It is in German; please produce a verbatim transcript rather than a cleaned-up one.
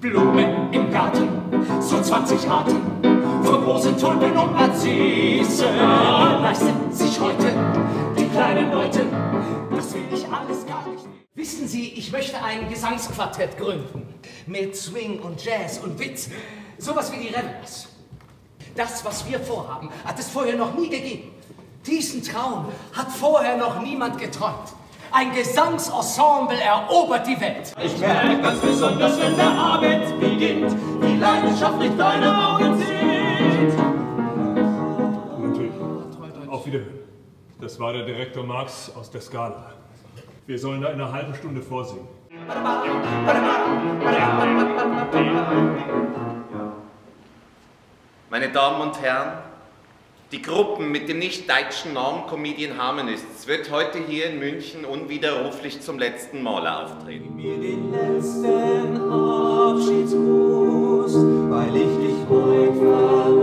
Blumen im Garten, so zwanzig Arten von großen Tulpen und Narzissen. Leisten sich heute die kleinen Leute, das will ich alles gar nicht. Wissen Sie, ich möchte ein Gesangsquartett gründen. Mit Swing und Jazz und Witz. Sowas wie die Rebels. Das, was wir vorhaben, hat es vorher noch nie gegeben. Diesen Traum hat vorher noch niemand geträumt. Ein Gesangsensemble erobert die Welt. Ich merke ganz besonders, wenn der Abend beginnt, wie leidenschaftlich deine Augen sind. Natürlich. Auf Wiederhören. Das war der Direktor Marx aus der Scala. Wir sollen da in einer halben Stunde vorsingen. Meine Damen und Herren, die Gruppen mit dem nicht-deutschen Namen Comedian Harmonists wird heute hier in München unwiderruflich zum letzten Mal auftreten. Gib mir den letzten Abschiedsgruß, weil ich dich heute vermisse.